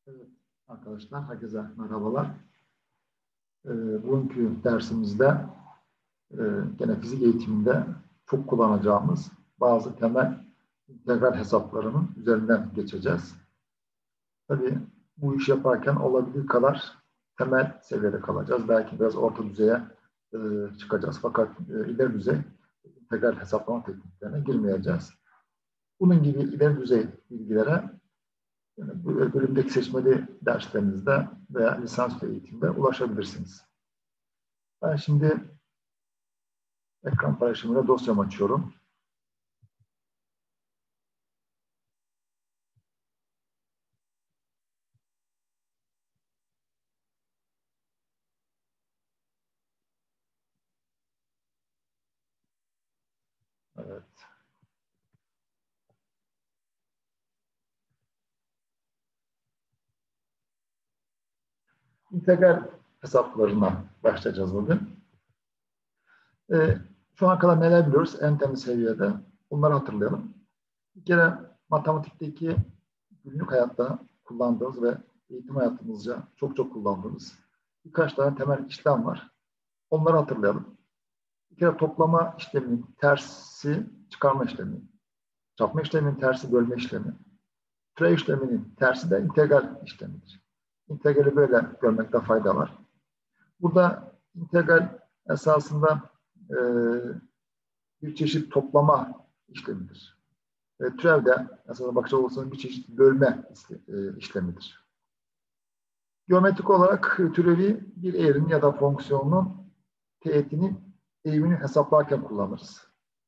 Evet arkadaşlar, herkese merhabalar. Bugünkü dersimizde gene fizik eğitiminde çok kullanacağımız bazı temel integral hesaplarının üzerinden geçeceğiz. Tabii bu iş yaparken olabildiği kadar temel seviyede kalacağız. Belki biraz orta düzeye çıkacağız. Fakat ileri düzey integral hesaplama tekniklerine girmeyeceğiz. Bunun gibi ileri düzey bilgilere bölümdeki seçmeli derslerinizde veya lisansüstü eğitimde ulaşabilirsiniz. Ben şimdi ekran paylaşımıyla dosyamı açıyorum. Evet. İntegral hesaplarına başlayacağız bugün. Şu ana kadar neler biliyoruz en temel seviyede? Bunları hatırlayalım. Bir kere matematikteki günlük hayatta kullandığımız ve eğitim hayatımızca çok kullandığımız birkaç tane temel işlem var. Onları hatırlayalım. Bir kere toplama işleminin tersi çıkarma işlemi, çarpma işleminin tersi bölme işlemi, türev işleminin tersi de integral işlemidir. İntegrali böyle görmekte fayda var. Burada integral esasında bir çeşit toplama işlemidir. Türev de esasında bakacak olursanız bir çeşit bölme işlemidir. Geometrik olarak türevi bir eğrinin ya da fonksiyonun teğetinin eğimini hesaplarken kullanırız.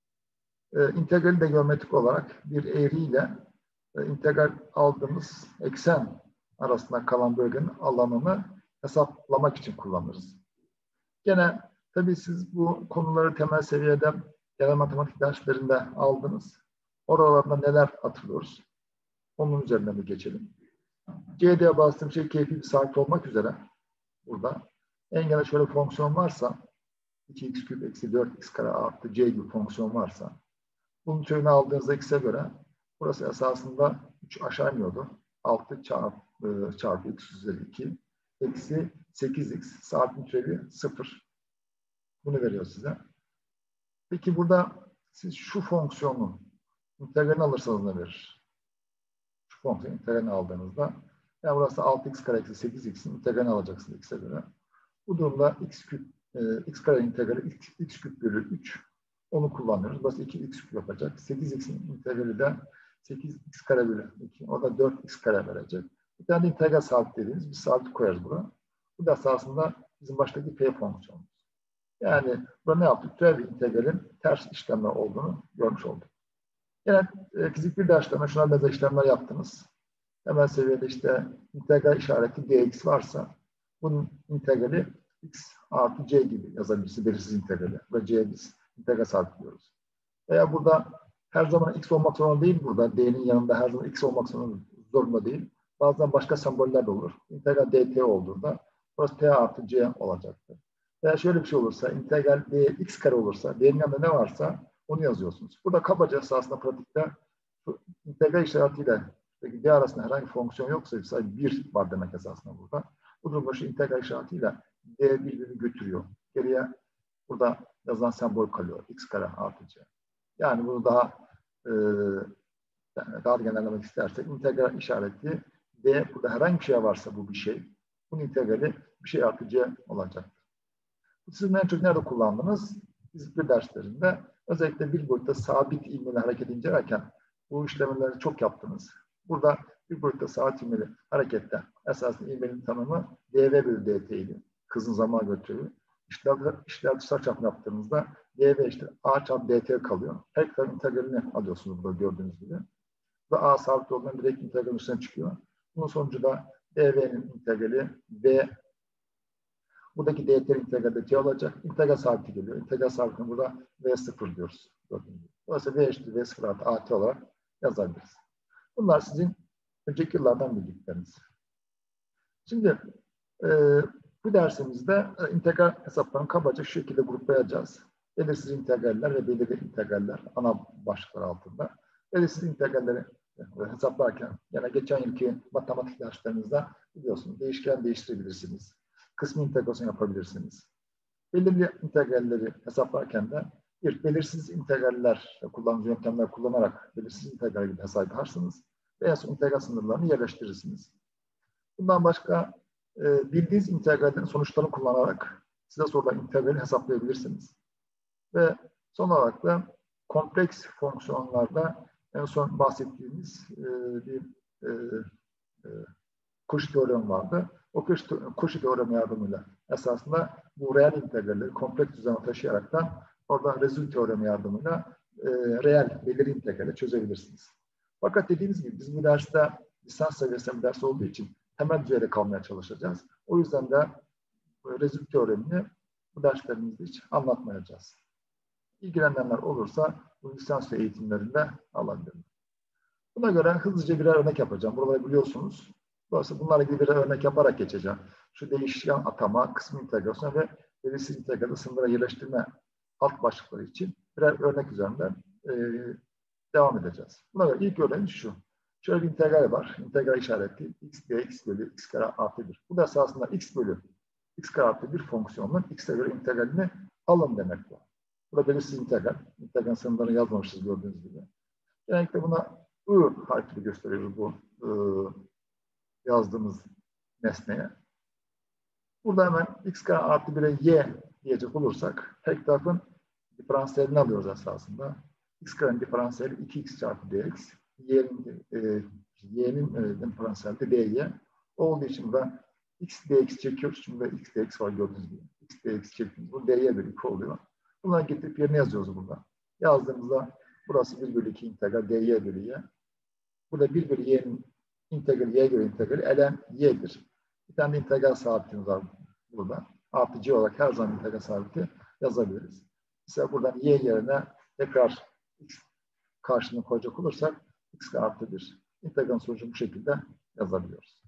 İntegrali de geometrik olarak bir eğriyle integral aldığımız eksen arasında kalan bölgenin alanını hesaplamak için kullanırız. Gene tabii siz bu konuları temel seviyede genel matematik derslerinde aldınız. Oralarda neler hatırlıyoruz? Onun üzerinden bir geçelim. C'de bastığım şey keyfi bir sabit olmak üzere burada. En gene şöyle fonksiyon varsa 2x küp eksi 4x kare artı c gibi fonksiyon varsa bunun türünü aldığınızda x'e göre burası esasında 3 aşağı iniyordu. 6 çarpı x üzeri 2 eksi 8x sabit türevi 0. Bunu veriyor size. Peki burada siz şu fonksiyonun integralini alırsanız ne verir? Şu fonksiyonun integralini aldığınızda yani burası 6x kare eksi 8x'in integralini alacaksınız x'e göre. Bu durumda x kare integrali x küp bölü 3 onu kullanıyoruz. Burası 2x küp yapacak. 8x'in integrali de 8x kare bölü 2. O da 4x kare verecek. Bir tane de integral sabit dediğimiz bir sabit koyarız buraya. Bu da esasında bizim baştaki p fonksiyonu. Yani burada ne yaptık? Türev integralin ters işlemler olduğunu görmüş olduk. Yani fizik bir derslerine şuna benzer işlemler yaptınız. Temel seviyede işte integral işareti dx varsa bunun integrali x artı c gibi yazabilirsiniz. Belirsiz integrali. Ve c'ye biz integral sabitliyoruz. Veya burada her zaman x olmak zorunda değil burada. D'nin yanında her zaman x olmak zorunda değil. Bazen başka semboller de olur. İntegral dt olduğunda burası t artı c olacaktır. Veya şöyle bir şey olursa, integral dx kare olursa, d'nin yanında ne varsa onu yazıyorsunuz. Burada kabaca esasında pratikte integral işaretiyle d arasında herhangi bir fonksiyon yoksa sadece 1 var demek esasında burada. Bu durumda şu integral işaretiyle d birbirini götürüyor. Geriye burada yazılan sembol kalıyor. X kare artı c. Yani bunu daha genellemek istersek integral işareti d burada herhangi bir şey varsa bu bir şey. Bunun integrali bir şey artı c olacaktır. Siz en çok nerede kullandınız? Fizik bir derslerinde özellikle bir boyutta sabit ivmeli hareket incelerken bu işlemleri çok yaptınız. Burada bir boyutta sabit ivmeli harekette esasında ivmenin tanımı dv bölü dt idi. Hızın zaman götürüyor. İşler dışlar çarpımı yaptığınızda dv işte a çarpı dt kalıyor. Her iki tarafın integralini alıyorsunuz burada gördüğünüz gibi. Ve a sabit olduğundan direkt integralin üstüne çıkıyor. Bunun sonucu da dv'nin integrali v. Buradaki dt integralde t olacak. İntegral sabiti geliyor. İntegral sabitini burada v0 diyoruz. Dolayısıyla v eşittir v0 artı at olarak yazabiliriz. Bunlar sizin önceki yıllardan bildikleriniz. Şimdi bu dersimizde integral hesaplarını kabaca şu şekilde gruplayacağız. Belirsiz integraller ve belirli integraller ana başlıklar altında. Belirsiz integralleri hesaplarken, yani geçen yılki matematik derslerinizde biliyorsunuz değişken değiştirebilirsiniz. Kısmi integrasyon yapabilirsiniz. Belirli integralleri hesaplarken de belirsiz integraller, kullanıcı yöntemler kullanarak belirsiz integral gibi hesap yaparsınız ve en son integral sınırlarını yerleştirirsiniz. Bundan başka bildiğiniz integrallerin sonuçlarını kullanarak size sorulan integrali hesaplayabilirsiniz. Ve son olarak da kompleks fonksiyonlarda en son bahsettiğimiz bir Cauchy teoremi vardı. O Cauchy teoremi yardımıyla esasında bu reel integralleri kompleks düzene taşıyaraktan oradan rezil teoremi yardımıyla reel belirli integrali çözebilirsiniz. Fakat dediğimiz gibi biz bu derste lisans seviyesinde bir ders olduğu için temel düzeyde kalmaya çalışacağız. O yüzden de rezil teoremini bu derslerimizde hiç anlatmayacağız. İlgilenenler olursa bu lisans eğitimlerinde alabilirim. Buna göre hızlıca birer örnek yapacağım. Buraları biliyorsunuz. Dolayısıyla bunlarla ilgili birer örnek yaparak geçeceğim. Şu değişken atama, kısmi integrasyon ve belirsiz integrali sınırlara yerleştirme alt başlıkları için birer örnek üzerinden devam edeceğiz. Buna göre ilk örneğimiz şu. Şöyle bir integral var. İntegral işareti x dx bölü x kare artı 1. Bu da esasında x bölü x kare artı 1 fonksiyonunun x'e göre integralini alın demek bu. Bu da belirsiz integral. İntegral sınırlarını yazmamışız gördüğünüz gibi. Genellikle buna I harfiyle gösteriyoruz bu yazdığımız nesneye. Burada hemen x kare artı 1'e y diyecek olursak her tarafın diferansiyelini alıyoruz esasında. X karenin diferansiyeli 2x çarpı dx. Y'nin diferansiyeli de dy. Olduğu için burada x dx çekiyoruz. Şimdi burada x dx var gördüğünüz gibi. X dx çektiğimiz bu dy bölü 2 oluyor. Bunları getirip yerine yazıyoruz burada. Yazdığımızda burası 1 bölü 2 integral dy bölü y. Burada 1 bölü y'nin integrali y'ye göre integrali ln y'dir. Bir tane de integral sabitimiz var burada. Artı c olarak her zaman integral sabiti yazabiliriz. Mesela buradan y yerine tekrar x karşılığını koyacak olursak x artı 1. İntegral sonucu bu şekilde yazabiliyoruz.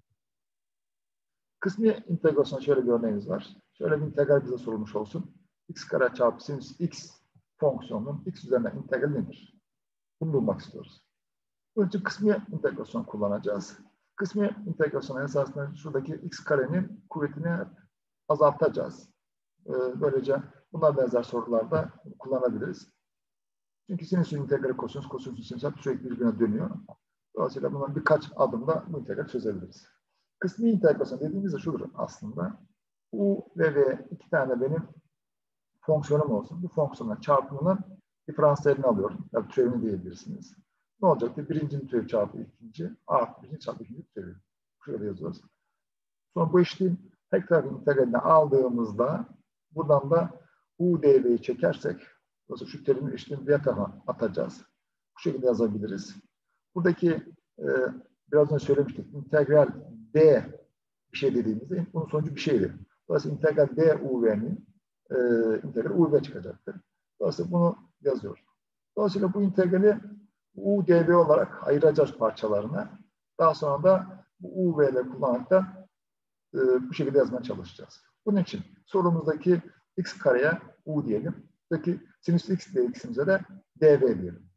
Kısmi integrasyon şöyle bir örneğimiz var. Şöyle bir integral bize sorulmuş olsun. X kare çarpı sinüs x fonksiyonunun x üzerinden integrali nedir? Bunu bulmak istiyoruz. Bunun için kısmi integrasyon kullanacağız. Kısmi integrasyon esasında şuradaki x karenin kuvvetini azaltacağız. Böylece buna benzer sorularda kullanabiliriz. Çünkü sinüsün integrali kosinüs, kosinüsün sinüs sürekli birbirine dönüyor. Dolayısıyla bundan birkaç adımda bu integrali çözebiliriz. Kısmi integrasyon dediğimizde şudur aslında. U ve V iki tane benim fonksiyonum olsun. Bu fonksiyonun çarpımının diferansiyelini alıyorum. Yani türevini diyebilirsiniz. Ne olacaktı? Birincinin türevi çarpı ikinci artı birinci çarpı ikinci türevi. Şurada yazıyoruz. Sonra bu eşliğin tek tarafı integralini aldığımızda buradan da U dv'yi çekersek şu terimin eşliğini diğer tarafa atacağız. Bu şekilde yazabiliriz. Buradaki biraz önce söylemiştik. İntegral D bir şey dediğimizde bunun sonucu bir şeydir. Dolayısıyla integral D UV'nin integral UV çıkacaktır. Dolayısıyla bunu yazıyoruz. Dolayısıyla bu integrali U dv olarak ayıracağız parçalarına. Daha sonra da bu U ve ile kullanarak da bu şekilde yazmaya çalışacağız. Bunun için sorumuzdaki x kareye U diyelim. Buradaki sinüs x dx'imize de dv diyelim.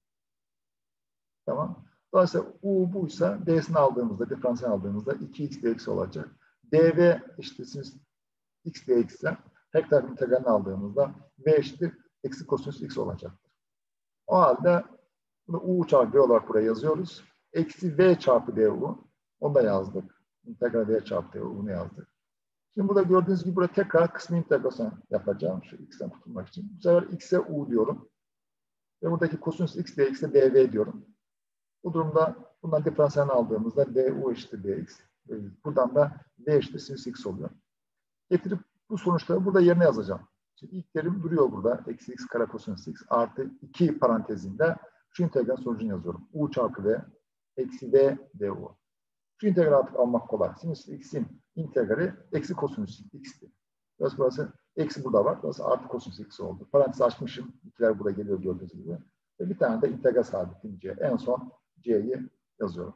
Tamam. Dolayısıyla U buysa d'sini aldığımızda, diferansiyel aldığımızda 2x dx olacak. dv eşittir sinüs x dx ise her tarafın integralini aldığımızda v eşittir eksi kosinüs x olacaktır. O halde bunu U çarpı V olarak buraya yazıyoruz. Eksi V çarpı DU. Onu da yazdık. İntegral V çarpı DU. Bunu yazdık. Şimdi burada gördüğünüz gibi burada tekrar kısmi integrasyon yapacağım. Şu x'ten kurtulmak için. Bu sefer x'e U diyorum. Ve buradaki kosinüs x dx'e dv diyorum. Bu durumda bundan diferansiyelini aldığımızda du eşittir dx. Buradan da v eşittir sinüs x oluyor. Getirip bu sonuçları burada yerine yazacağım. Şimdi ilk terim duruyor burada. Eksi x kare kosinüs x artı 2 parantezinde şu integral sonucunu yazıyorum. U çarpı v eksi v du. Şu integrali artık almak kolay. Sinüs x'in integrali eksi kosinüs x'ti. Burası eksi burada var. Burası artı kosinüs x oldu. Parantez açmışım. İkiler burada geliyor gördüğünüz gibi. Ve bir tane de integral sabitim c. En son c'yi yazıyorum.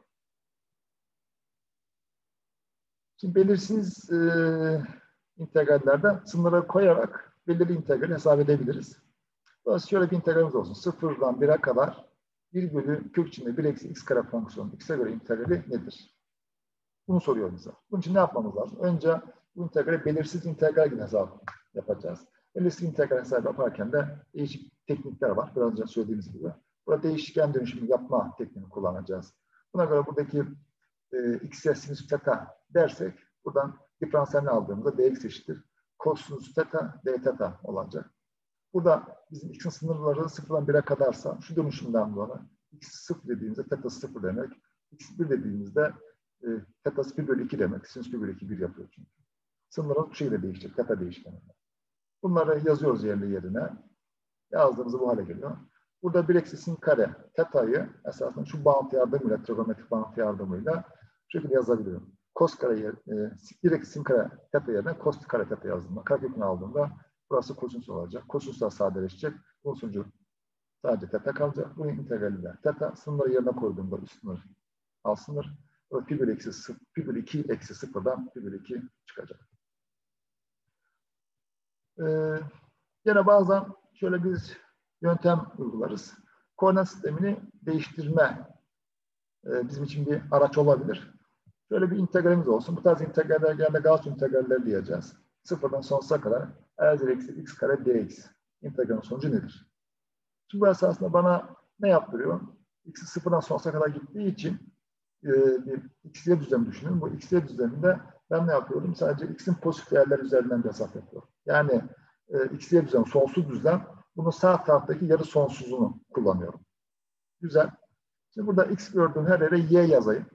Şimdi belirsiz integrallerde sınırları koyarak belirli integrali hesap edebiliriz. Dolayısıyla şöyle bir integralimiz olsun. 0'dan 1'e kadar 1 bölü kök içinde 1 eksi x kare fonksiyonu x'e göre integrali nedir? Bunu soruyor bize. Bunun için ne yapmamız lazım? Önce bu integrali belirsiz integral gibi hesap yapacağız. Belirsiz integral hesabı yaparken de değişik teknikler var. Biraz önce söylediğimiz gibi. Burada değişken dönüşümü yapma tekniğini kullanacağız. Buna göre buradaki x'e sinüs teta dersek buradan diferansiyelini aldığımızda dx eşittir kosinüs teta d teta olacak. Burada bizim x'in sınırları 0'dan 1'e kadarsa şu dönüşümden dolayı x 0 dediğimizde teta 0 demek. X 1 dediğimizde teta 1 bölü 2 demek. Sinüs 1 bölü 2 1 yapıyor çünkü. Sınırlar bu şekilde değişecek. Teta değişkeninde. Bunları yazıyoruz yerine. Yazdığımızda bu hale geliyor. Burada 1 eksi sin kare teta'yı esasında şu bağıntı yardımıyla, trigonometrik bağıntı yardımıyla şu şekilde yazabiliyorum. Cos kare 1 eksi sin kare teta yerine cos kare teta yazdığımda, karekökünü aldığımda burası kosinüs olacak. Kosinüsler sadeleşecek. Bunun sonucu sadece teta kalacak. Bunun integraliyle teta sınırları yerine koyduğumda üst sınır alt sınır. Pi bölü 2 eksi 0'dan pi bölü 2 çıkacak. Yine bazen şöyle bir yöntem uygularız. Koordinat sistemini değiştirme bizim için bir araç olabilir. Şöyle bir integralimiz olsun. Bu tarz integraller genelde Gauss integraller diyeceğiz. Sıfırdan sonsuza kadar r eksi x kare dx. İntegralin sonucu nedir? Şimdi bu esasında bana ne yaptırıyor? X'i sıfırdan sonsuza kadar gittiği için bir x'ye düzlemi düşünün. Bu x'ye düzleminde ben ne yapıyorum? Sadece x'in pozitif değerleri üzerinden bir hesap yapıyorum. Yani x'ye düzlem, sonsuz düzlem. Bunun sağ taraftaki yarı sonsuzunu kullanıyorum. Güzel. Şimdi burada x gördüğüm her yere y yazayım.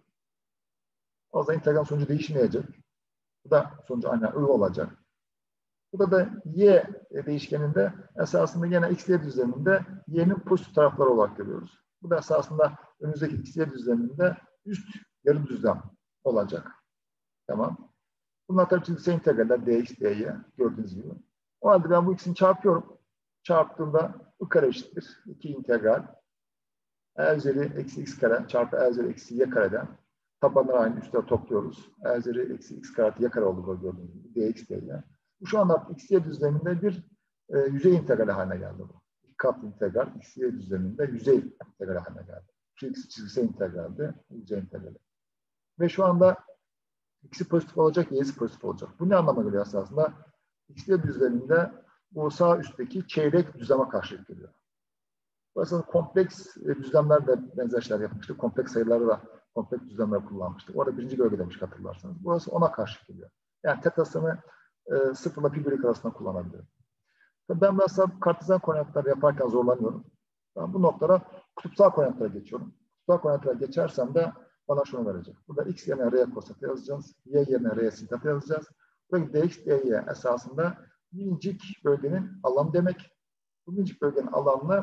O zaman integral sonucu değişmeyecek. Bu da sonucu aynen I olacak. Burada da y değişkeninde esasında yine x'ye düzleminde y'nin pozitif tarafları olarak görüyoruz. Bu da esasında önümüzdeki x'ye düzleminde üst yarı düzlem olacak. Tamam. Bunlar tabii çizgisel integraller dx, dy gördüğünüz gibi. O halde ben bu ikisini çarpıyorum. Çarptığımda I kare eşittir 2 integral e üzeri eksi x kare çarpı e üzeri eksi y kareden tabanları aynı üstüne topluyoruz. E üzeri eksi x kare artı y kare oldu böyle gördüğünüz gibi. Dx, dy. Bu şu anda x-y düzleminde bir yüzey integrali haline geldi bu. İki katlı integral x-y düzleminde yüzey integrali haline geldi. Şu x çizgisel integraldi, yüzey integrali. Ve şu anda x'i pozitif olacak, y'si pozitif olacak. Bu ne anlama geliyor aslında? X-y düzleminde bu sağ üstteki çeyrek düzleme karşılık geliyor. Aslında kompleks düzlemlerle benzer şeyler yapmıştık. Kompleks sayıları da kompleks düzlemler kullanmıştık. Orada birinci bölge demiş hatırlarsanız. Burası ona karşı geliyor. Yani tetasını sıfırla pi bölü 2 arasında kullanabilirim. Tabii ben mesela kartezyen koordinatlar yaparken zorlanıyorum. Ben bu noktalara kutupsal koordinatlara geçiyorum. Kutupsal koordinatlara geçersem de bana şunu verecek. Burada x yerine r cos θ yazacağız. Y yerine r sin θ yazacağız. Buradaki dx, dy esasında minicik bölgenin alanı demek. Bu minicik bölgenin alanını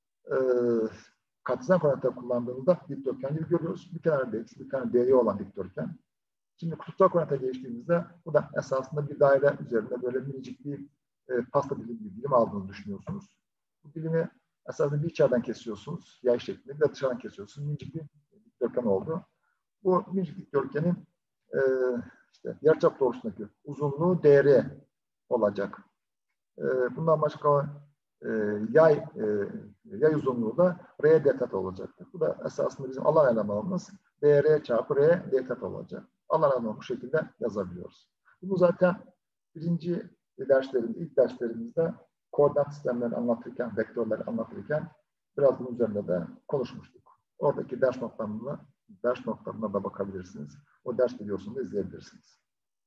kartezyen koordinatları kullandığımızda dikdörtgen gibi görüyoruz. Bir tane dx, bir tane dy olan dikdörtgen. Şimdi kutupsal koordinata geçtiğimizde bu da esasında bir daire üzerinde böyle minicik bir pasta dilimi bir dilim aldığınızı düşünüyorsunuz. Bu dilimi esasında bir içeriden kesiyorsunuz, yay şeklinde, bir de dışarıdan kesiyorsunuz. Minicik bir dikdörtgen oldu. Bu minicik dikdörtgenin işte yarıçap doğrusundaki uzunluğu dr olacak. Bundan başka yay uzunluğu da r d θ olacaktır. Bu da esasında bizim alan elemanımız dr çarpı r d θ olacak. Alan elemanı bu şekilde yazabiliyoruz. Bunu zaten birinci ilk derslerimizde koordinat sistemlerini anlatırken, vektörleri anlatırken biraz bunun üzerinde de konuşmuştuk. Oradaki ders notlarına da bakabilirsiniz. O ders videosunu da izleyebilirsiniz.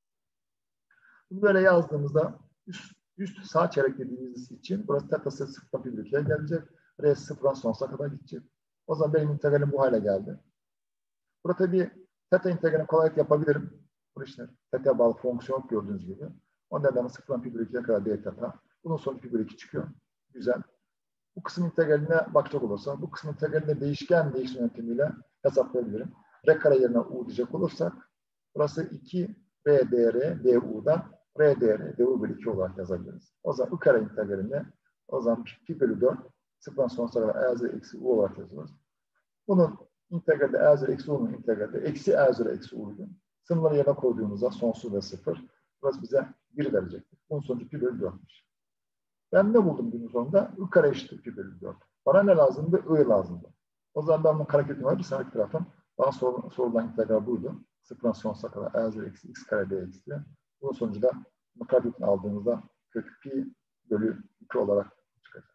Bunu böyle yazdığımızda üst sağ çeyrek dediğimiz için burası tetası 0'dan pi bölü 2'ye gelecek. R 0'dan sonsuza kadar gidecek. O zaman benim integralim bu hale geldi. Burada tabii teta integralini kolaylıkla yapabilirim. Bu işte teta'ya bağlı fonksiyon gördüğünüz gibi. O nedenle 0'dan pi bölü 2'ye kadar d teta. Bunun sonucu pi bölü 2 çıkıyor. Güzel. Bu kısım integraline bakacak olursa, bu kısım integralinde değişken değişim yöntemiyle hesaplayabilirim. R kare yerine u diyecek olursak, burası 2 r dr du'dan r dr du bölü 2 olarak yazabiliriz. O zaman u kare integralini o zaman pi bölü 4 sıfırdan sonsuza kadar e üzeri eksi u olarak yazıyoruz. Bunun integralde e üzeri eksi u'nun integralde eksi e üzeri eksi u'ydu. Sınırları yerine koyduğumuzda sonsuz ve 0. Burası bize 1 verecektir. Bunun sonucu pi bölü 4'müş. Ben ne buldum günün sonunda? I kare eşittir pi bölü 4. Bana ne lazımdı? I lazımdı. O zaman ben bunun karekökünü var. Bir sonraki tarafım daha sorulan integral buydu. Sıfırdan sonsuza kadar a0 eksi x kare d eksi. Bunun sonucu da bu karekökünü aldığımızda kök pi bölü 2 olarak çıkacak.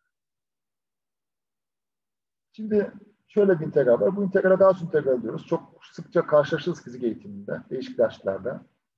Şimdi şöyle bir integral var. Bu integrale Gauss integral diyoruz. Çok sıkça karşılaşırız fizik eğitiminde, değişik derslerde.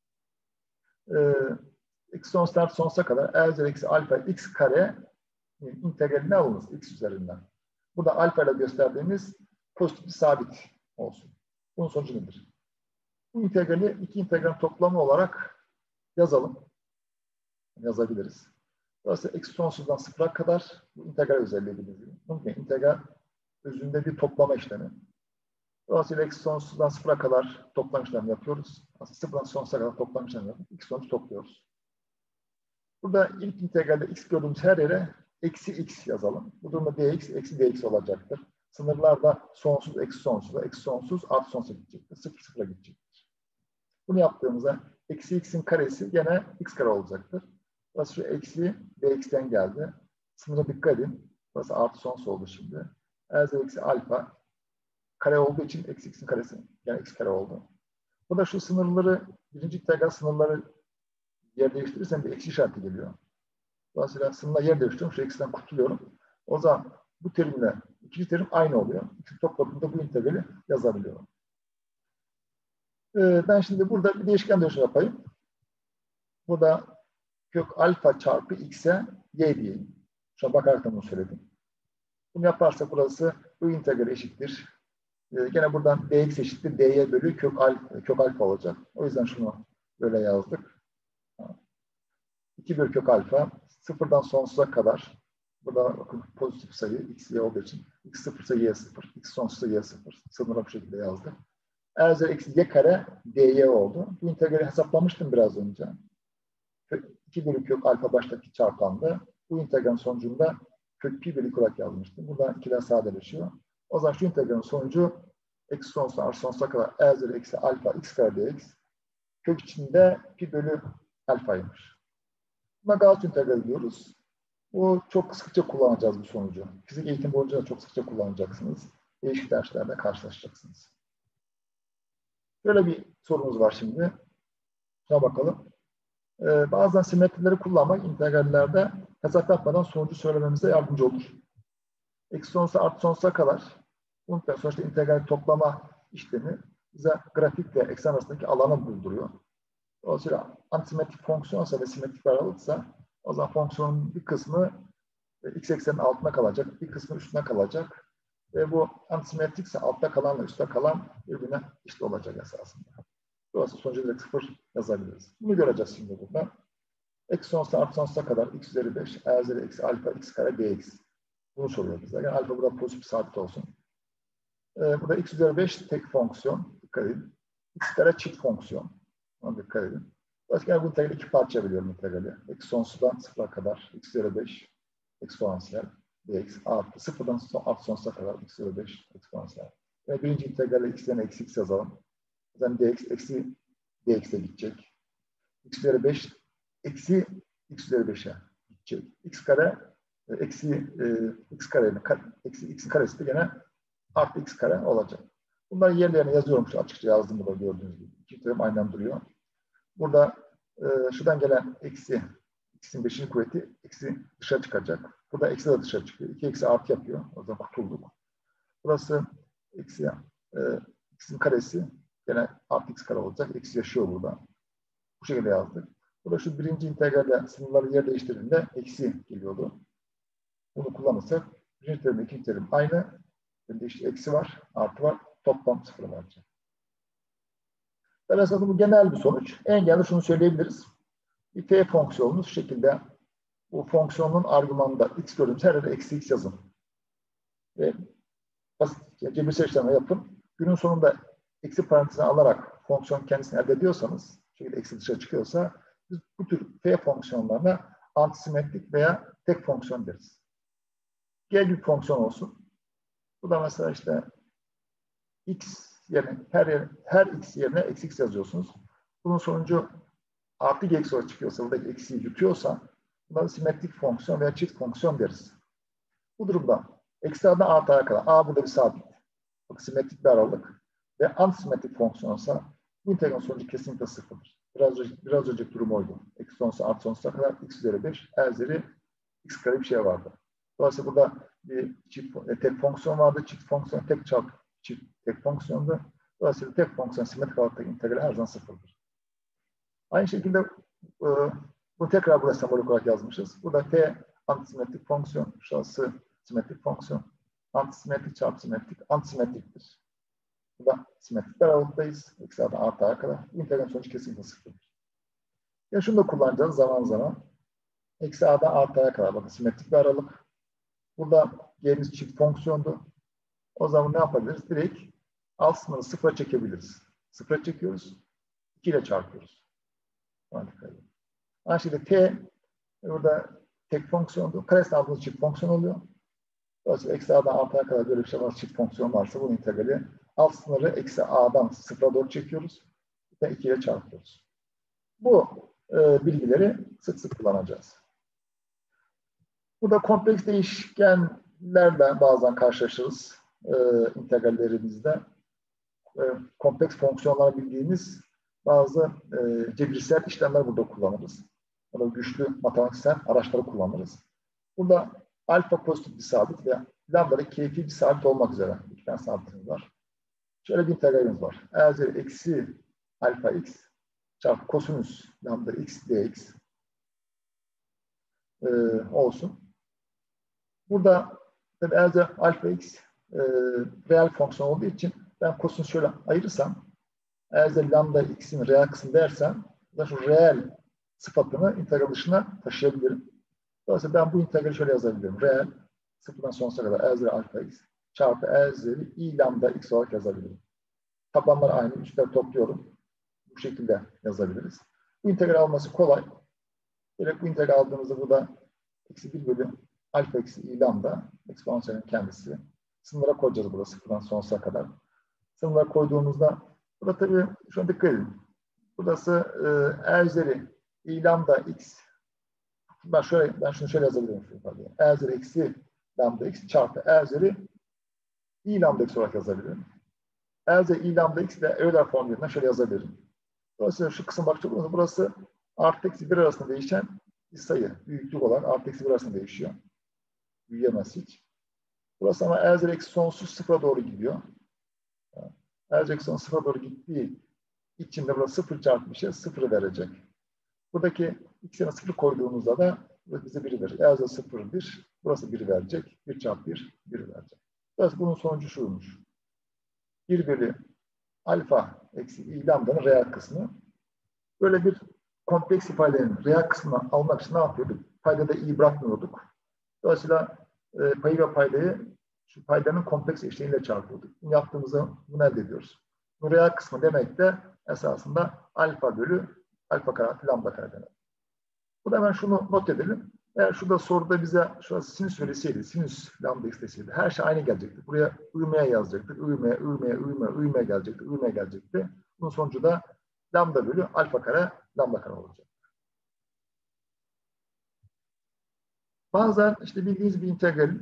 X sonsuzdan sonsuza kadar a0 eksi alfa x kare integralini alınız x üzerinden. Burada alfa ile gösterdiğimiz pozitif bir sabit olsun. Bunun sonucu nedir? Bu integrali iki integral toplamı olarak yazalım. Yazabiliriz. Dolayısıyla x sonsuzdan sıfıra kadar bu integral özelliği bildiğimiz. Mümkün. İntegral özünde bir toplama işlemi. Dolayısıyla x sonsuzdan sıfıra kadar toplam işlemi yapıyoruz. Aslında sıfırdan sonsuza kadar toplam işlemi yapıp x sonucu topluyoruz. Burada ilk integralde x gördüğümüz her yere eksi x yazalım. Bu durumda dx eksi dx olacaktır. Sınırlarda sonsuz eksi sonsuza, eksi sonsuz artı sonsuza gidecektir. Sıfır sıfıra gidecektir. Bunu yaptığımızda eksi x'in karesi gene x kare olacaktır. Burası şu eksi dx'ten geldi. Sınıra dikkat edin. Burası artı sonsuz oldu şimdi. A0 eksi alfa kare olduğu için eksi x'in karesi gene x kare oldu. Bu da şu sınırları, birinci integral sınırları yer değiştirirsem bir eksi işareti geliyor. Dolayısıyla sınırla yer değiştiriyorum. Şu eksiden kurtuluyorum. O zaman bu terimle ikinci terim aynı oluyor. İkisi topladığımda bu integrali yazabiliyorum. Ben şimdi burada bir değişken dönüşüm yapayım. Burada kök alfa çarpı x'e y diyeyim. Şu an bakarak bunu söyledim. Bunu yaparsak burası bu integral eşittir. Gene buradan dx eşittir dy bölü kök alfa olacak. O yüzden şunu böyle yazdık. 2 bölü kök alfa sıfırdan sonsuza kadar, burada bakın pozitif sayı x, y olduğu için x sıfırsa y sıfır, x sonsuzsa y sıfır. Sınırla bu şekilde yazdık. A0 eksi y kare dy oldu. Bu integrali hesaplamıştım biraz önce. 2 bölü kök alfa baştaki çarpandı. Bu integralin sonucunda kök pi bölü 2 olarak yazmıştım. Burada ikiler sadeleşiyor. O zaman şu integralin sonucu eksi sonsuza artı sonsuza kadar A0 eksi alfa x kare dx kök içinde pi bölü alfaymış. Buna Gauss integral diyoruz. Bu çok sıkça kullanacağız bu sonucu. Fizik eğitim boyunca da çok sıkça kullanacaksınız. Değişik derslerde karşılaşacaksınız. Böyle bir sorumuz var şimdi. Şuna bakalım. Bazen simetrileri kullanmak integrallerde hesap yapmadan sonucu söylememize yardımcı olur. Eksi sonsuza artı sonsuza kadar unutmayın sonuçta integral toplama işlemi bize grafikle eksen arasındaki alanı bulduruyor. Dolayısıyla antimetrik fonksiyonsa ve simetrik aralıksa o zaman fonksiyonun bir kısmı x eksenin altına kalacak, bir kısmı üstüne kalacak. Ve bu antisimetrikse altta kalanla üstte kalan birbirine eşit olacak esasında. Dolayısıyla sonucu direkt 0 yazabiliriz. Bunu göreceğiz şimdi burada. Eksi sonsuza artı sonsuza kadar x üzeri 5, a0 eksi alfa x kare dx. Bunu soruyor bize. Yani alfa burada pozitif sabit olsun. Burada x üzeri 5 tek fonksiyon. Dikkat edin. X kare çift fonksiyon. Ona dikkat edin. Dolayısıyla bu integrali iki parça biliyorum integrali. Eksi sonsuzdan sıfıra kadar x üzeri 5 eksponansiyel dx artı sıfırdan artı sonsuza kadar x üzeri 5 eksponansiyel. Ve birinci integralle x yerine eksi x yazalım. Yani dx eksi dx'e gidecek. X üzeri 5 eksi x üzeri 5'e gidecek. X kare eksi x karenin eksi x'in karesi de gene artı x kare olacak. Bunları yerlerine yazıyorum. Şu açıkça yazdım burada gördüğünüz gibi. İki terim aynen duruyor. Burada şuradan gelen eksi x'in 5. kuvveti eksi dışarı çıkacak. Burada eksi de dışarı çıkıyor. 2 eksi artı yapıyor. O zaman kurtulduk. Burası eksi x'in karesi gene artı x kare olacak. Eksi yaşıyor burada. Bu şekilde yazdık. Burada şu birinci integralle sınırları yer değiştirdiğinde eksi geliyordu. Bunu kullanırsak birinci terim, ikinci terim aynı. Şimdi işte eksi var, artı var. Toplam sıfır olacak. Tabii aslında bu genel bir sonuç. En genelde şunu söyleyebiliriz. Bir f fonksiyonunu şu şekilde bu fonksiyonun argümanında x gördüğümüz her yere eksi x yazın. Ve basit cebirsel işlemi yapın. Günün sonunda eksi parantezine alarak fonksiyon kendisini elde ediyorsanız, bu şekilde eksi dışarı çıkıyorsa biz bu tür f fonksiyonlarına antisimetrik veya tek fonksiyon deriz. G gibi fonksiyon olsun. Bu da mesela işte x yerine her x yerine eksi x yazıyorsunuz. Bunun sonucu artı g eksi olarak çıkıyorsa, buradaki eksiyi yutuyorsa buna simetrik fonksiyon veya çift fonksiyon deriz. Bu durumda eksi a'dan artı a'ya kadar. A burada bir sabit. Bak, simetrik bir aralık ve antisimetrik fonksiyonsa bu integral sonucu kesinlikle sıfırdır. Biraz önceki durum oydu. Eksi sonsuza artı sonsuza kadar x üzeri 5, e üzeri x kare bir şey vardı. Dolayısıyla burada bir tek fonksiyon vardı. Çift fonksiyon, tek çarpı çift tek fonksiyondu. Dolayısıyla tek fonksiyon simetrik aralıktaki integral her zaman sıfırdır. Aynı şekilde bu tekrar burada sembolik olarak yazmışız. Burada t antisimetrik fonksiyon, şurası simetrik fonksiyon. Antisimetrik çarpı simetrik, antisimetriktir. Burada simetrik bir aralıktayız. Eksi a'dan artı a'ya kadar. Bu integral sonucu kesinlikle sıfırdır. Ya şunu da kullanacağız zaman zaman. Eksi a'dan artı a'ya kadar. Bakın simetrik bir aralık. Burada y'miz çift fonksiyondu. O zaman ne yapabiliriz? Direkt alt sınırı sıfıra çekebiliriz. Sıfıra çekiyoruz. 2 ile çarpıyoruz. Aynı şekilde t burada tek fonksiyondu. Karesini aldığımız çift fonksiyon oluyor. Dolayısıyla eksi a'dan artı a'ya kadar böyle bir şey var. Çift fonksiyon varsa bunun integrali alt sınırı eksi a'dan sıfıra doğru çekiyoruz. Ve 2 ile çarpıyoruz. Bu bilgileri sık sık kullanacağız. Burada kompleks değişkenlerle bazen karşılaşırız integrallerimizde. Kompleks fonksiyonlar bildiğimiz bazı cebirsel işlemler burada kullanırız. Burada güçlü matematiksel araçları kullanırız. Burada alfa pozitif bir sabit ve lambda keyfi bir sabit olmak üzere iki tane sabitimiz var. Şöyle bir integralimiz var. E üzeri eksi alfa x çarpı kosinüs lambda x dx olsun. Burada tabii E üzeri alfa x reel fonksiyon olduğu için ben kosinüs şöyle ayırırsam E üzeri lambda x'in reel kısmı dersem şu reel sıfatını integral dışına taşıyabilirim. Dolayısıyla ben bu integrali şöyle yazabilirim. Reel sıfırdan sonsuza kadar E üzeri alfa x çarpı E üzeri i lambda x olarak yazabilirim. Tabanlar aynı. Üstleri topluyorum. Bu şekilde yazabiliriz. Bu integral alması kolay. Direkt bu integral aldığımızda burada eksi 1 bölü alfa eksi i lambda eksponansiyelin kendisi. Sınırlara koyacağız burada sıfırdan sonsuza kadar. Sınırlara koyduğumuzda burada tabii şuna dikkat edin. Burası e üzeri i lambda x. Ben şunu şöyle yazabilirim. E üzeri eksi lambda x çarpı e üzeri i lambda x olarak yazabilirim. E üzeri i lambda x de Euler formülünden şöyle yazabilirim. Dolayısıyla şu kısım bakacak olursa burası artı eksi 1 arasında değişen bir sayı. Büyüklük olarak artı eksi 1 arasında değişiyor. Büyüyemez hiç. Burası ama E üzeri eksi sonsuz sıfıra doğru gidiyor. E üzeri eksi sonsuz sıfıra doğru gittiği içinde burada sıfır çarpı bir şey sıfırı verecek. Buradaki x'ine sıfır koyduğumuzda da bize 1'i verecek. E üzeri 0, 1. Burası 1 verecek. 1 çarpı 1, 1 verecek. Dolayısıyla bunun sonucu şuymuş. 1 bölü alfa eksi i lambdanın reel kısmı. Böyle bir kompleks ifadenin reel kısmını almak için ne yapıyorduk? Paydada i bırakmıyorduk. Dolayısıyla payı ve paydayı şu paydanın kompleks eşleniyle çarpıyorduk. Bunu yaptığımızda bunu elde ediyoruz. Bu reel kısmı demek de esasında alfa bölü alfa kare artı lambda kare demek. Burada hemen şunu not edelim. Eğer şurada soruda bize şurası sinüs verilseydi, sinüs lambda x deseydi her şey aynı gelecekti. Buraya ÜM yazacaktık. ÜM gelecekti. ÜM gelecekti. Bunun sonucu da lambda bölü alfa kare lambda kare olacak. Bazen işte bildiğiniz bir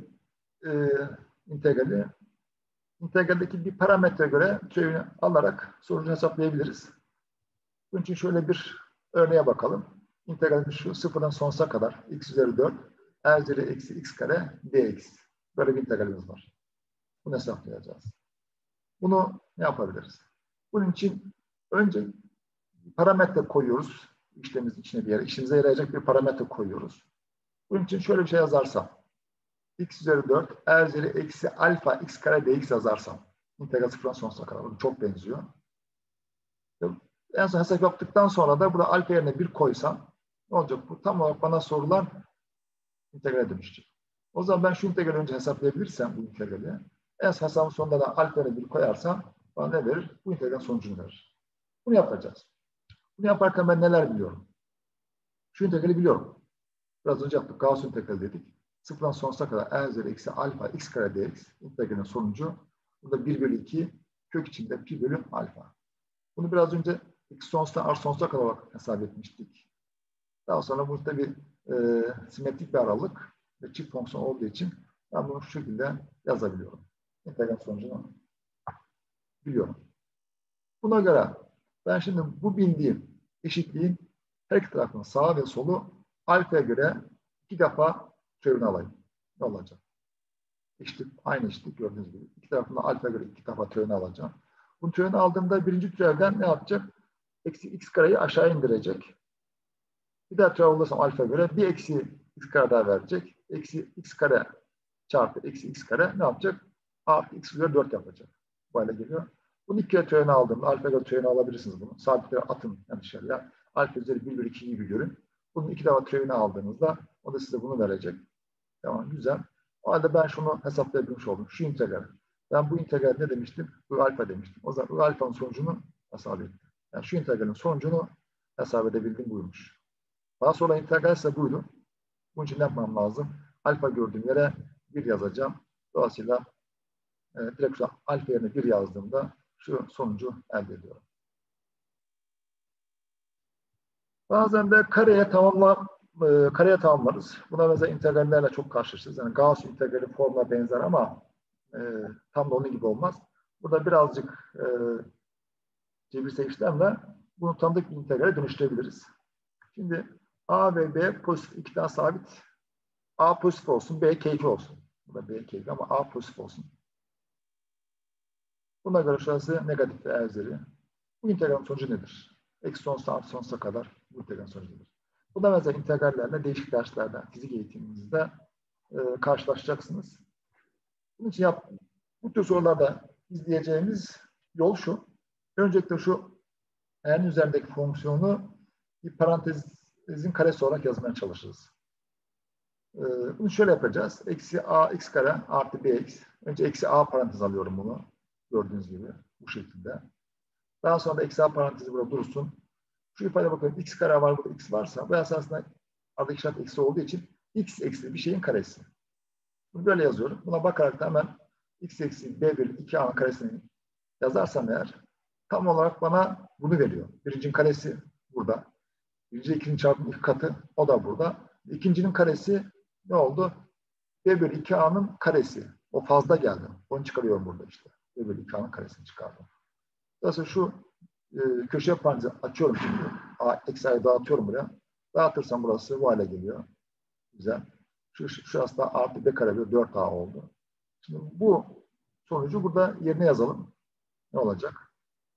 integraldeki bir parametre göre türevini alarak sonucu hesaplayabiliriz. Bunun için şöyle bir örneğe bakalım. İntegralimiz şu sıfırdan sonsuza kadar x üzeri 4 e üzeri eksi x kare dx. Böyle bir integralimiz var. Bunu hesaplayacağız. Bunu ne yapabiliriz? Bunun için önce parametre koyuyoruz. İşlemimizin içine bir yere. İşimize yarayacak bir parametre koyuyoruz. Bunun için şöyle bir şey yazarsam. X üzeri 4 e üzeri eksi alfa x kare dx yazarsam. İntegral sıfırdan sonsuza kadar. Bu çok benziyor. En son hesap yaptıktan sonra da burada alfa yerine 1 koysam ne olacak? Bu tam olarak bana sorulan integrale dönüşecek. O zaman ben şu integrali önce hesaplayabilirsem bu integrali en son hesabın sonunda da alfa yerine 1 koyarsam bana ne verir? Bu integralin sonucunu verir. Bunu yapacağız. Bunu yaparken ben neler biliyorum? Şu integrali biliyorum. Biraz önce yaptık. Gauss integrali dedik. Sıfırdan sonsuza kadar e üzeri eksi alfa x kare dx integralin sonucu. Burada 1 bölü 2 kök içinde pi bölü alfa. Bunu biraz önce x sonsuzdan artı sonsuza kadar olarak hesap etmiştik. Daha sonra bu tabi simetrik bir aralık ve çift fonksiyon olduğu için ben bunu şu şekilde yazabiliyorum. İntegral sonucunu biliyorum. Buna göre ben şimdi bu bildiğim eşitliğin her iki tarafının sağı ve solu alfaya göre 2 defa türevini alayım. Ne olacak? Eşitlik, aynı eşitlik gördüğünüz gibi. İki tarafında alfaya göre 2 defa türevini alacağım. Bu türevini aldığımda birinci türevden ne yapacak? Eksi x kareyi aşağı indirecek. Bir daha türev alırsam alfaya göre bir eksi x kare daha verecek. Eksi x kare çarpı eksi x kare ne yapacak? Artı x üzeri 4 yapacak. Böyle geliyor. Bunu iki kere türevini aldığımda alfa göre türevini alabilirsiniz bunu. Sabitleri atın yani dışarıya. Alfa üzeri 1 bölü 2 gibi görün. Bunun iki defa türevini aldığınızda o da size bunu verecek. Tamam, güzel. O halde ben şunu hesaplayabilmiş oldum. Şu integral. Ben bu integral ne demiştim? I alfa demiştim. O zaman I alfanın sonucunu hesap ettim. Yani şu integralin sonucunu hesap edebildim buymuş. Daha sonra integral ise buydu. Bunun için ne yapmam lazım? Alfa gördüğüm yere 1 yazacağım. Dolayısıyla direkt şu alfa yerine 1 yazdığımda şu sonucu elde ediyorum. Bazen de kareye tamamlarız. Buna benzer integrallerle çok karşılaşırız. Yani Gauss integrali formuna benzer ama tam da onun gibi olmaz. Burada birazcık cebirsel işlemle bunu tanıdık bir integrale dönüştürebiliriz. Şimdi A ve B pozitif iki tane sabit. A pozitif olsun, B keyfi olsun. Bu da B keyfi ama A pozitif olsun. Buna göre şurası negatif ve üzeri. Bu integralin sonucu nedir? Eksi sonsuza artı sonsuza kadar bu integralin sonucu nedir? Buna benzer integrallerle değişik derslerde, fizik eğitiminizde karşılaşacaksınız. Bunun için bu tür sorularda izleyeceğimiz yol şu. Öncelikle şu en üzerindeki fonksiyonu bir parantezin karesi olarak yazmaya çalışırız. Bunu şöyle yapacağız. Eksi a x kare artı bx. Önce eksi a parantez alıyorum bunu. Gördüğünüz gibi bu şekilde. Daha sonra da eksi a parantezi burada dursun. Şu ifade bakın x kare var burada x varsa bu esasında aradaki işaret eksi olduğu için x eksi bir şeyin karesi. Bunu böyle yazıyorum. Buna bakarak da hemen x eksi b bölü 2a'nın karesini yazarsam eğer tam olarak bana bunu veriyor. Birincinin karesi burada. Birinci ikinci çarpımın ilk katı o da burada. İkincinin karesi ne oldu? B bölü 2a'nın karesi. O fazla geldi. Onu çıkarıyorum burada işte. B bölü 2a'nın karesini çıkardım. Dolayısıyla şu köşe parantezi açıyorum şimdi. Eksi a'yı dağıtıyorum buraya. Dağıtırsam burası bu hale geliyor. Güzel. Şurası da artı b kare bölü 4a oldu. Şimdi bu sonucu burada yerine yazalım. Ne olacak?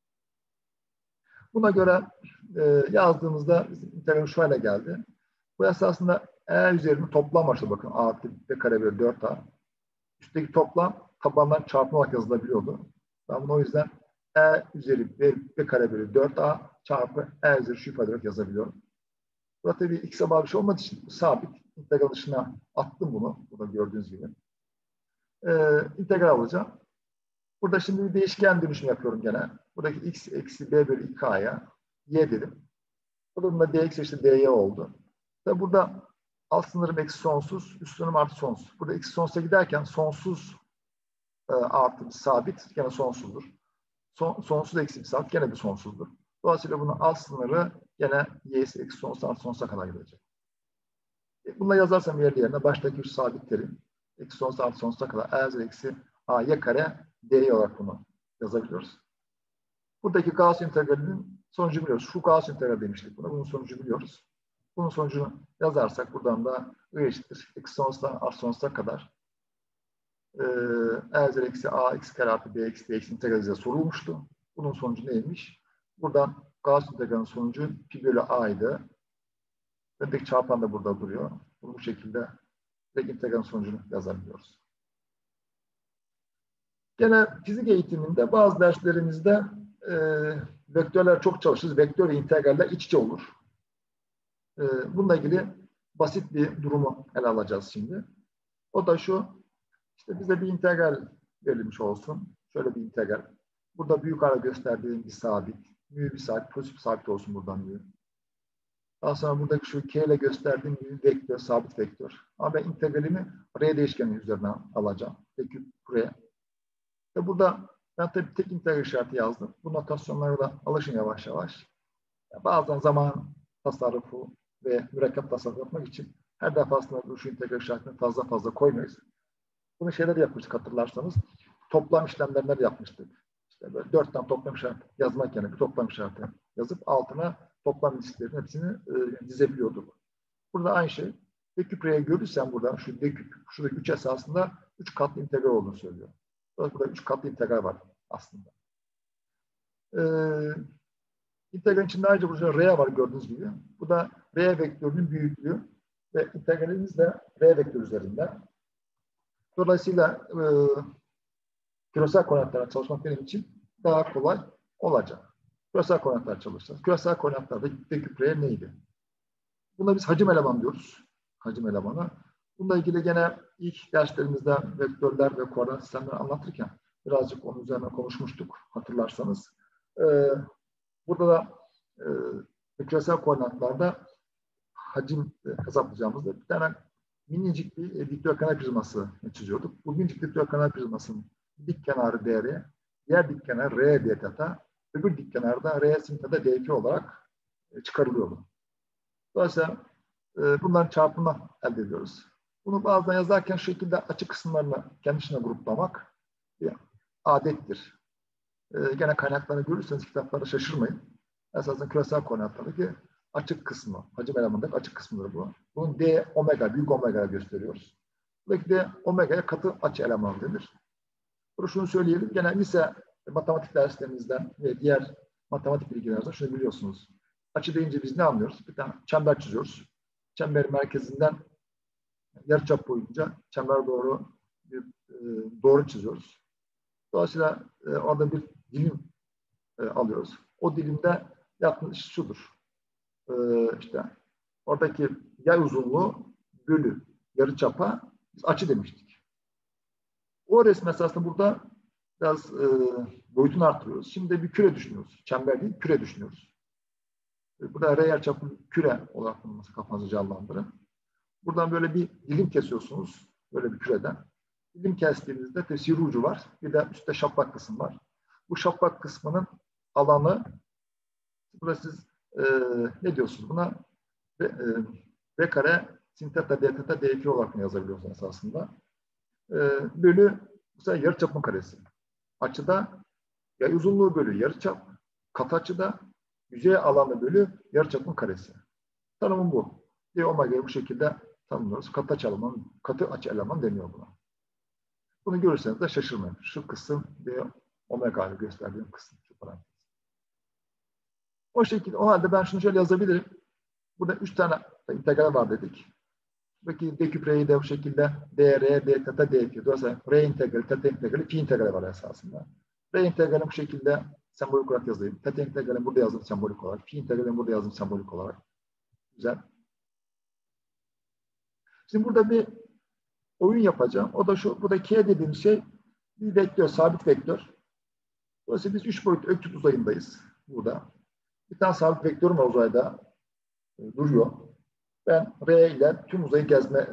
Buna göre yazdığımızda bizim integral şu hale geldi. Bu esasında E üzerinde toplam başta bakın. A artı b kare bölü 4a. Üstteki toplam tabanlar çarpma olarak yazılabiliyordu. Ben bunu o yüzden E üzeri b kare bölü 4a çarpı E üzeri şu ifade olarak yazabiliyorum. Burada tabii x'e bağlı bir şey olmadığı için sabit. İntegral dışına attım bunu. Burada gördüğünüz gibi. İntegral alacağım. Burada şimdi bir değişken dönüşümü yapıyorum gene. Buradaki x eksi b bölü 2a'ya y dedim. Burada dx eşittir dy oldu. Ve burada alt sınırım eksi sonsuz, üst sınırım artı sonsuz. Burada eksi sonsuza giderken sonsuz artı sabit gene sonsuzdur. Sonsuz eksi bir sabit gene bir sonsuzdur. Dolayısıyla bunun alt sınırı gene y'si eksi sonsuz artı sonsuza kadar gidecek. Bunu yazarsam yerine baştaki üç sabit terim eksi sonsuz artı sonsuza kadar e eksi a y kare dy olarak bunu yazabiliyoruz. Buradaki Gauss integralinin sonucu biliyoruz. Şu Gauss integral demiştik buna. Bunun sonucu biliyoruz. Bunun sonucunu yazarsak buradan da I eşittir. Eksi sonsuzdan artı sonsuza kadar E eksi a x kare artı b eksi dx integrali bize sorulmuştu. Bunun sonucu neymiş? Buradan Gauss integralinin sonucu pi bölü a'ydı. Öndeki çarpan da burada duruyor. Bunu bu şekilde direkt integralin sonucunu yazabiliyoruz. Gene fizik eğitiminde bazı derslerimizde vektörler çok çalışırız. Vektör ve integraller iç içe olur. Bununla ilgili basit bir durumu ele alacağız şimdi. O da şu, işte bize bir integral verilmiş olsun. Şöyle bir integral. Burada büyük ara gösterdiğim bir sabit. Mü bir sabit, pozitif sabit olsun buradan mü. Daha sonra buradaki şu k ile gösterdiğim bir vektör, sabit vektör. Ama ben integralimi r değişkeni üzerinden alacağım. Peki buraya. Ve burada ben tabii tek integral işareti yazdım. Bu notasyonlara da alışın yavaş yavaş. Bazen zaman tasarrufu ve mürekkep tasarrufu yapmak için her defasında şu integral işaretini fazla koymayız. Bunu şeyler yapmıştık hatırlarsanız. Toplam işlemlerinde yapmıştık. İşte böyle 4 tane toplam işareti yazmak yerine bir toplam işareti yazıp altına toplam ilişkilerin hepsini dizebiliyorduk. Burada aynı şey. D küp görürsen buradan şu D küp, şuradaki 3 esasında 3 katlı integral olduğunu söylüyor. Burada 3 katlı integral var aslında. İntegralin içinde ayrıca burada R var gördüğünüz gibi. Bu da R vektörünün büyüklüğü ve integralimiz de R vektör üzerinde. Dolayısıyla küresel koordinatlarla çalışmak benim için daha kolay olacak. Küresel koordinatlar çalışacağız. Küresel koordinatlarda D küp R neydi? Buna biz hacim elemanı diyoruz. Hacim elemanı. Bununla ilgili gene ilk derslerimizde vektörler ve koordinat sistemleri anlatırken birazcık onun üzerine konuşmuştuk hatırlarsanız. Burada da küresel koordinatlarda hacim hesaplayacağımızda bir tane minicik bir dikdörtgen prizması çiziyorduk. Bu minicik dikdörtgen prizmasının dik kenarı dr, diğer dik kenar r d theta, öbür dik kenarda r sin theta d2 olarak çıkarılıyordu. Dolayısıyla bunların çarpımını elde ediyoruz. Bunu bazen yazarken şu şekilde açık kısımlarını kendi içine gruplamak bir adettir. Gene kaynaklarını görürseniz kitaplarda şaşırmayın. Esasında küresel koordinatlardaki açık kısmı, hacim elemanındaki açık kısmıdır bu. Bunun D omega, büyük omega gösteriyoruz. Buradaki D omega'ya katı açı elemanı denir. Burada şunu söyleyelim. Gene lise matematik derslerimizden ve diğer matematik bilgilerinizden şunu biliyorsunuz. Açı deyince biz ne anlıyoruz? Bir tane çember çiziyoruz. Çemberin merkezinden yarıçap boyunca çember doğru bir doğru çiziyoruz. Dolayısıyla orada bir dilim alıyoruz. O dilimde yaptığımız iş şudur. İşte oradaki yay uzunluğu bölü yarıçapa biz açı demiştik. O resim esasında burada biraz boyutunu artırıyoruz. Şimdi bir küre düşünüyoruz. Çember değil, küre düşünüyoruz. Burada R yarıçapı küre olarak kafanızı canlandırın. Buradan böyle bir dilim kesiyorsunuz. Böyle bir küreden. Dilim kestiğinizde de sivri ucu var. Bir de üstte şaplak kısım var. Bu şaplak kısmının alanı burada siz ne diyorsunuz buna? V kare sin theta d theta d2 olarak yazabiliyorsunuz esasında. Bölü mesela yarıçapın karesi. Açıda yay uzunluğu bölü yarıçap, kataçıda yüzey alanı bölü yarıçapın karesi. Tanımım bu. D omega'yı bu şekilde tanımlıyoruz. Katı açı eleman deniyor buna. Bunu görürseniz de şaşırmayın. Şu kısım D omega'yı gösterdiğim kısım. Şu parantez. O şekilde, o halde ben şunu şöyle yazabilirim. Burada 3 tane integral var dedik. Buradaki D küp R'yi de bu şekilde dr, d theta, d2. Dolayısıyla R integrali, theta integrali, pi integrali var esasında. R integrali bu şekilde sembolik olarak yazayım. Theta integrali burada yazdım sembolik olarak. Pi integrali burada yazdım sembolik olarak. Güzel. Şimdi burada bir oyun yapacağım. O da şu, burada K dediğim şey bir vektör, sabit vektör. Dolayısıyla biz 3 boyutlu öklit uzayındayız burada. Bir tane sabit vektörüm var uzayda duruyor. Ben R ile tüm uzayı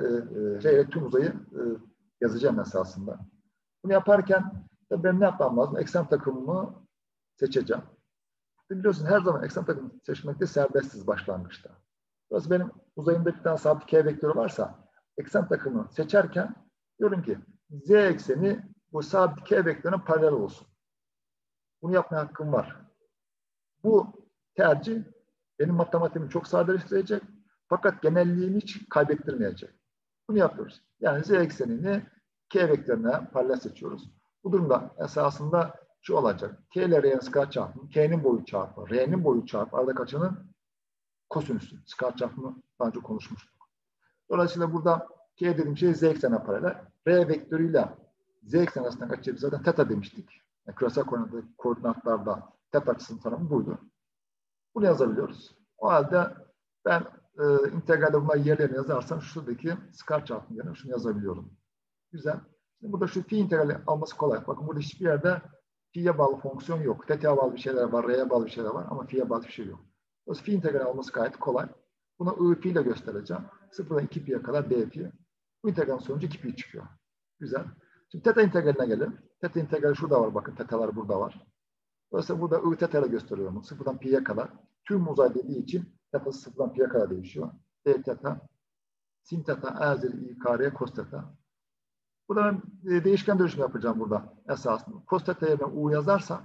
yazacağım esasında. Bunu yaparken ben ne yapmam lazım? Eksen takımımı seçeceğim. Biliyorsunuz her zaman eksen takımı seçmekte serbestsiz başlangıçta. Dolayısıyla benim uzayımda bir tane sabit K vektörü varsa eksen takımı seçerken diyorum ki Z ekseni bu sabit K vektörüne paralel olsun. Bunu yapmaya hakkım var. Bu tercih benim matematiğimi çok sadeleştirecek fakat genelliğini hiç kaybettirmeyecek. Bunu yapıyoruz. Yani Z eksenini K vektörüne paralel seçiyoruz. Bu durumda esasında şu olacak. K ile R'nin skala çarpımı, K'nin boyu çarpı, R'nin boyu çarpı aradaki açının kosinüsü. Skala çarpımı daha önce konuşmuştuk. Dolayısıyla burada K dediğim şey Z eksenine paralel. R vektörüyle Z ekseni arasındaki açıya biz zaten theta demiştik. Yani küresel koordinatlarda theta açısının tanımı buydu. Bunu yazabiliyoruz. O halde ben integralde bunları yerlerine yazarsam şuradaki skala çarpımı yerine şunu yazabiliyorum. Güzel. Şimdi burada şu fi integrali alması kolay. Bakın burada hiçbir yerde fi'ye bağlı fonksiyon yok. Teta'ya bağlı bir şeyler var, R'ye bağlı bir şeyler var ama fi'ye bağlı bir şey yok. Dolayısıyla fi integrali alması gayet kolay. Bunu I pi ile göstereceğim. 0'dan 2 pi'ye kadar d pi. Bu integralin sonucu 2 pi çıkıyor. Güzel. Şimdi teta integraline gelelim. Teta integrali şurada var. Bakın tetalar burada var. Dolayısıyla burada I teta ile gösteriyorum. 0'dan pi'ye kadar. Tüm uzay dediği için tetası 0'dan pi'ye kadar değişiyor. D teta, sin teta, E üzeri I kare, cos teta. Burada ben değişken dönüşümü yapacağım burada esasında. Cos teta yerine U yazarsam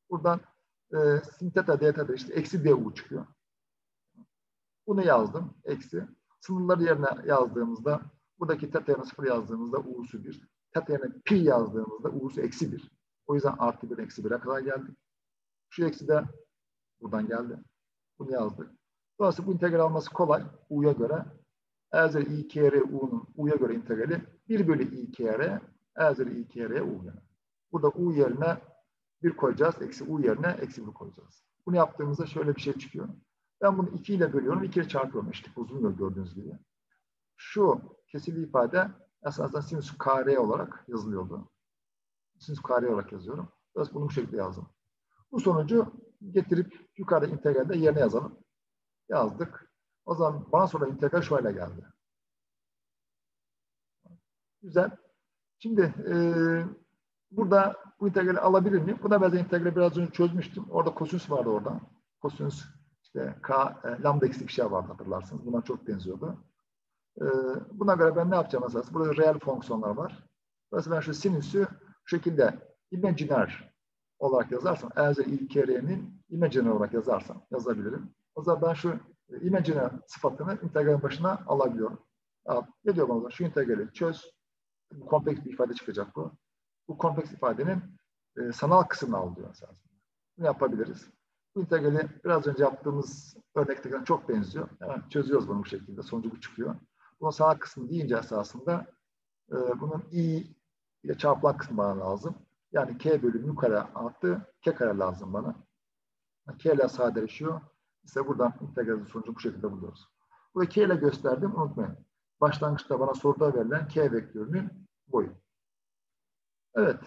Buradan sin teta d teta işte eksi du çıkıyor. Bunu yazdım. Eksi. Sınırları yerine yazdığımızda buradaki teta yerine 0 yazdığımızda u'su 1. Teta yerine pi yazdığımızda u'su eksi 1. O yüzden artı 1 eksi 1'e kadar geldik. Şu eksi de buradan geldi. Bunu yazdık. Dolayısıyla bu integral alması kolay. U'ya göre. E üzeri i kere u'nun u'ya göre integrali 1 bölü i kere e üzeri i kere u yani. Burada u yerine 1 koyacağız. Eksi u yerine eksi 1 koyacağız. Bunu yaptığımızda şöyle bir şey çıkıyor. Ben bunu 2 ile bölüyorum. 2 ile çarpıyorum. İşte uzunluyor gördüğünüz gibi. Şu kesirli ifade esasında sinüs kare olarak yazılıyordu. Sinüs kare olarak yazıyorum. Dolayısıyla bunu bu şekilde yazdım. Bu sonucu getirip yukarıda integralde yerine yazalım. Yazdık. O zaman bana sonra integral şöyle geldi. Güzel. Şimdi burada bu integrali alabilir miyim? Buna benzer integrali biraz önce çözmüştüm. Orada kosinüs vardı orada. Kosinüs işte lambda eksi bir şey vardı hatırlarsınız. Buna çok benziyordu. Buna göre ben ne yapacağım esas? Burada reel fonksiyonlar var. Dolayısıyla ben şu sinüsü şu şekilde imajiner olarak yazarsam, eğer ilk kerenin imajiner olarak yazabilirim. O zaman ben şu imajiner sıfatını integralin başına alabiliyorum. Ne diyor bana? Şu integrali çöz. Bu kompleks bir ifade çıkacak bu. Bu kompleks ifadenin sanal kısmını al diyor esasında. Bunu yapabiliriz. Bu integrali biraz önce yaptığımız örnekten çok benziyor. Yani çözüyoruz bunu bu şekilde. Sonucu bu çıkıyor. Bunun sanal kısmı deyince esasında bunun i ile çarpılan kısmı bana lazım. Yani k bölü mu kare artı k kare lazım bana. K ile sadeleşiyor. İşte buradan integralin sonucu bu şekilde buluyoruz. Burada k ile gösterdim. Unutmayın. Başlangıçta bana soruda verilen k vektörünün boyu. Evet.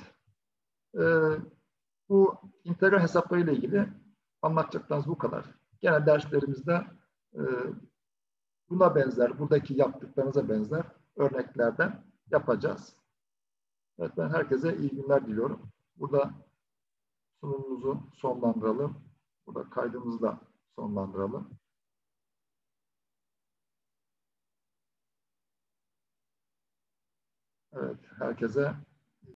Bu integral hesapları ile ilgili anlatacaklarımız bu kadar. Gene derslerimizde buna benzer, buradaki yaptıklarınıza benzer örneklerden yapacağız. Evet, ben herkese iyi günler diliyorum. Burada sunumumuzu sonlandıralım. Burada kaydımızı da sonlandıralım. Evet, herkese